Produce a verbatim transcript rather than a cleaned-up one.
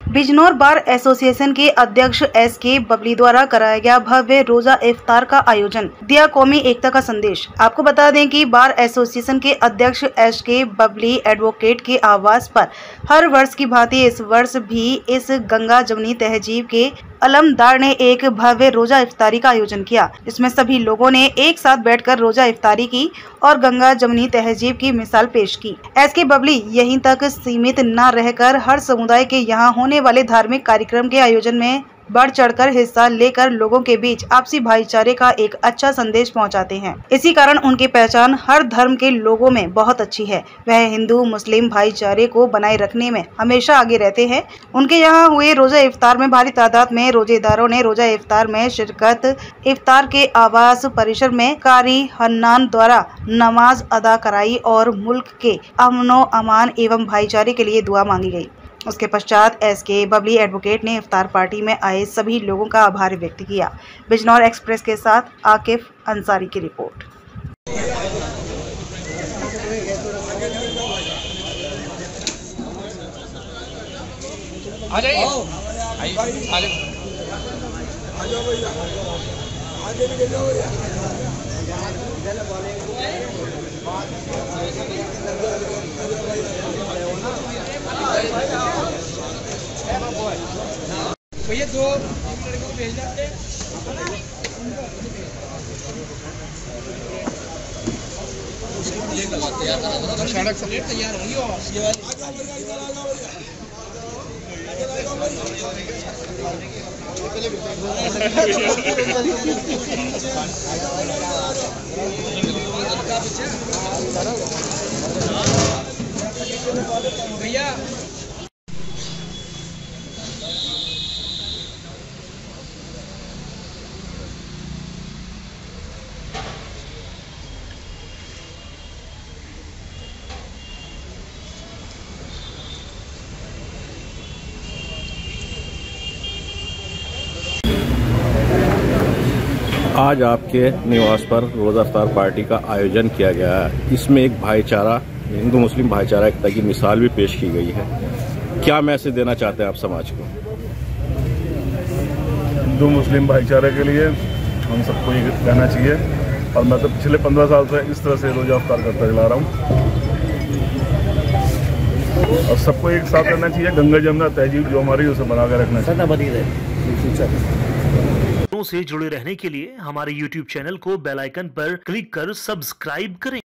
Bijnor bar association के अध्यक्ष S के बबली द्वारा कराया गया भव्य रोजा इफ्तार का आयोजन, दिया कौमी एकता का संदेश। आपको बता दें कि बार एसोसिएशन के अध्यक्ष एस के बबली एडवोकेट के आवास पर हर वर्ष की भांति इस वर्ष भी इस गंगा जमुनी तहजीब के अलमदार ने एक भव्य रोजा इफ्तारी का आयोजन किया, जिसमें सभी लोगों ने एक साथ बैठकर रोजा इफ्तारी की और गंगा जमुनी तहजीब की मिसाल पेश की। एस के बबली यहीं तक सीमित न रहकर हर समुदाय के यहाँ होने वाले धार्मिक कार्यक्रम के आयोजन में बढ़ चढ़कर हिस्सा लेकर लोगों के बीच आपसी भाईचारे का एक अच्छा संदेश पहुंचाते हैं। इसी कारण उनकी पहचान हर धर्म के लोगों में बहुत अच्छी है। वह हिंदू मुस्लिम भाईचारे को बनाए रखने में हमेशा आगे रहते हैं। उनके यहाँ हुए रोजा इफ्तार में भारी तादाद में रोजेदारों ने रोजा इफ्तार में शिरकत। इफ्तार के आवास परिसर में कारी हन्नान द्वारा नमाज अदा कराई और मुल्क के अमनो अमान एवं भाईचारे के लिए दुआ मांगी गई। उसके पश्चात एस के बबली एडवोकेट ने इफ्तार पार्टी में आए सभी लोगों का आभार व्यक्त किया। बिजनौर एक्सप्रेस के साथ आकिफ अंसारी की रिपोर्ट। भैया दो लड़कों को भेज देते हैं। सड़क से तैयार होंगी और ये वाली भैया आज आपके निवास पर रोज़ा इफ्तार पार्टी का आयोजन किया गया है। इसमें एक भाईचारा, हिंदू मुस्लिम भाईचारा एकता की मिसाल भी पेश की गई है। क्या मैसेज देना चाहते हैं आप समाज को? हिंदू मुस्लिम भाईचारे के लिए हम सबको ये कहना चाहिए, और मैं तो पिछले पंद्रह साल से इस तरह से रोज़ा इफ्तार करता चला रहा हूँ, और सबको एक साथ करना चाहिए। गंगा जमुना तहजीब जो हमारी उसे बना कर रखना चाहिए। से जुड़े रहने के लिए हमारे यूट्यूब चैनल को बेल आइकन पर क्लिक कर सब्सक्राइब करें।